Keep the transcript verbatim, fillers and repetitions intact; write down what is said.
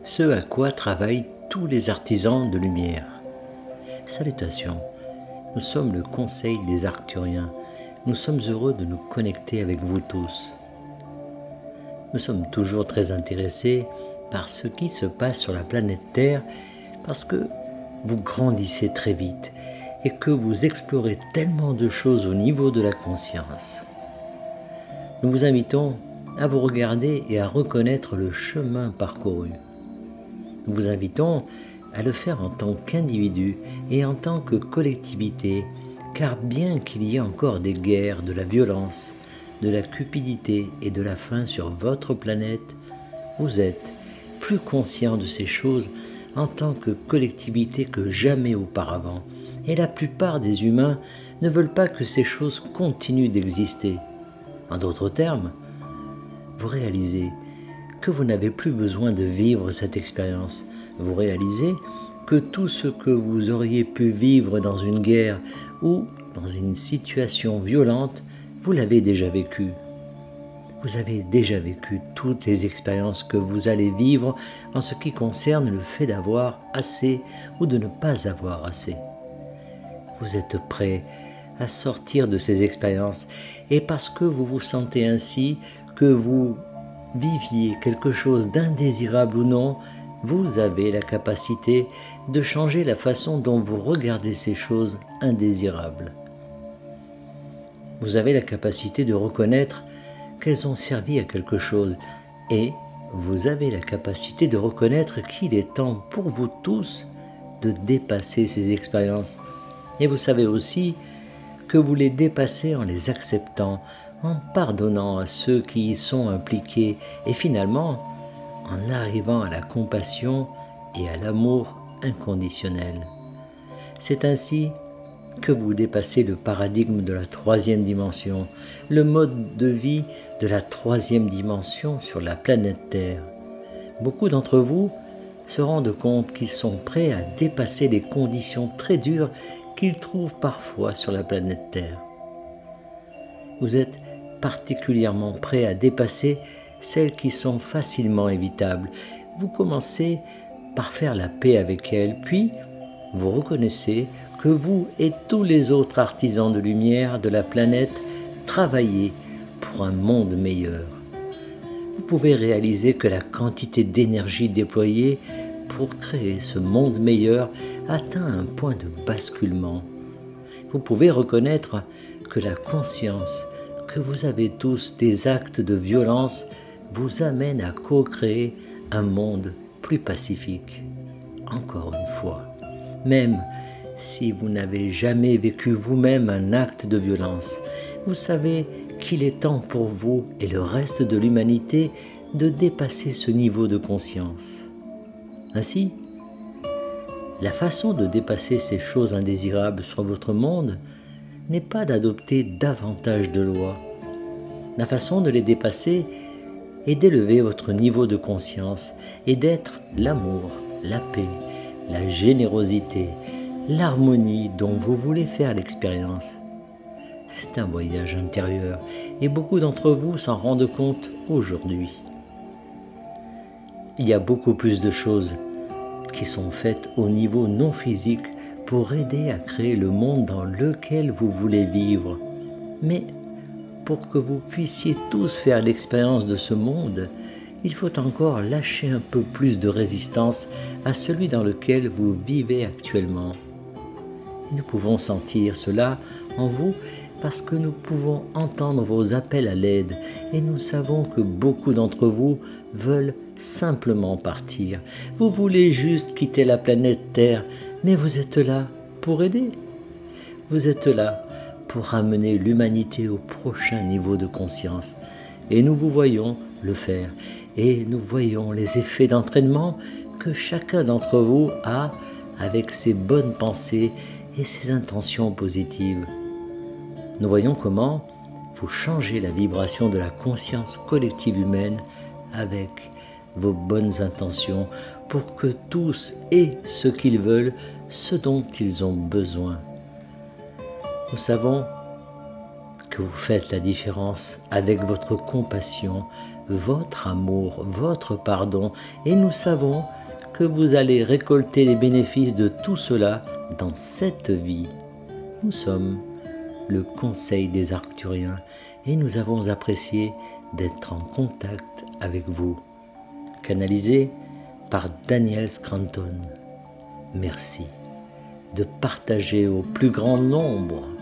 ce à quoi travaillent tous les artisans de lumière. Salutations, nous sommes le Conseil des Arcturiens. Nous sommes heureux de nous connecter avec vous tous. Nous sommes toujours très intéressés par ce qui se passe sur la planète Terre parce que vous grandissez très vite et que vous explorez tellement de choses au niveau de la conscience. Nous vous invitons à vous regarder et à reconnaître le chemin parcouru. Nous vous invitons à le faire en tant qu'individu et en tant que collectivité, car bien qu'il y ait encore des guerres, de la violence, de la cupidité et de la faim sur votre planète, vous êtes plus conscient de ces choses en tant que collectivité que jamais auparavant. Et la plupart des humains ne veulent pas que ces choses continuent d'exister. En d'autres termes, vous réalisez que vous n'avez plus besoin de vivre cette expérience. Vous réalisez que tout ce que vous auriez pu vivre dans une guerre ou dans une situation violente, vous l'avez déjà vécu. Vous avez déjà vécu toutes les expériences que vous allez vivre en ce qui concerne le fait d'avoir assez ou de ne pas avoir assez. Vous êtes prêt à sortir de ces expériences et parce que vous vous sentez ainsi, que vous viviez quelque chose d'indésirable ou non, vous avez la capacité de changer la façon dont vous regardez ces choses indésirables. Vous avez la capacité de reconnaître qu'elles ont servi à quelque chose et vous avez la capacité de reconnaître qu'il est temps pour vous tous de dépasser ces expériences. Et vous savez aussi que vous les dépassez en les acceptant, en pardonnant à ceux qui y sont impliqués et finalement en arrivant à la compassion et à l'amour inconditionnel. C'est ainsi que vous dépassez le paradigme de la troisième dimension, le mode de vie de la troisième dimension sur la planète Terre. Beaucoup d'entre vous se rendent compte qu'ils sont prêts à dépasser les conditions très dures qu'ils trouvent parfois sur la planète Terre. Vous êtes particulièrement prêts à dépasser celles qui sont facilement évitables. Vous commencez par faire la paix avec elles, puis vous reconnaissez que vous et tous les autres artisans de lumière de la planète travaillez pour un monde meilleur. Vous pouvez réaliser que la quantité d'énergie déployée pour créer ce monde meilleur atteint un point de basculement. Vous pouvez reconnaître que la conscience que vous avez tous des actes de violence vous amène à co-créer un monde plus pacifique. Encore une fois, même si vous n'avez jamais vécu vous-même un acte de violence, vous savez qu'il est temps pour vous et le reste de l'humanité de dépasser ce niveau de conscience. Ainsi, la façon de dépasser ces choses indésirables sur votre monde n'est pas d'adopter davantage de lois. La façon de les dépasser est d'élever votre niveau de conscience et d'être l'amour, la paix, la générosité, l'harmonie dont vous voulez faire l'expérience. C'est un voyage intérieur et beaucoup d'entre vous s'en rendent compte aujourd'hui. Il y a beaucoup plus de choses qui sont faites au niveau non physique pour aider à créer le monde dans lequel vous voulez vivre. Mais pour que vous puissiez tous faire l'expérience de ce monde, il faut encore lâcher un peu plus de résistance à celui dans lequel vous vivez actuellement. Et nous pouvons sentir cela en vous parce que nous pouvons entendre vos appels à l'aide et nous savons que beaucoup d'entre vous veulent simplement partir. Vous voulez juste quitter la planète Terre, mais vous êtes là pour aider. Vous êtes là pour ramener l'humanité au prochain niveau de conscience. Et nous vous voyons le faire. Et nous voyons les effets d'entraînement que chacun d'entre vous a avec ses bonnes pensées et ses intentions positives. Nous voyons comment vous changez la vibration de la conscience collective humaine avec vos bonnes intentions pour que tous aient ce qu'ils veulent, ce dont ils ont besoin. Nous savons que vous faites la différence avec votre compassion, votre amour, votre pardon, et nous savons que vous allez récolter les bénéfices de tout cela dans cette vie. Nous sommes le Conseil des Arcturiens et nous avons apprécié d'être en contact avec vous. Canalisé par Daniel Scranton. Merci de partager au plus grand nombre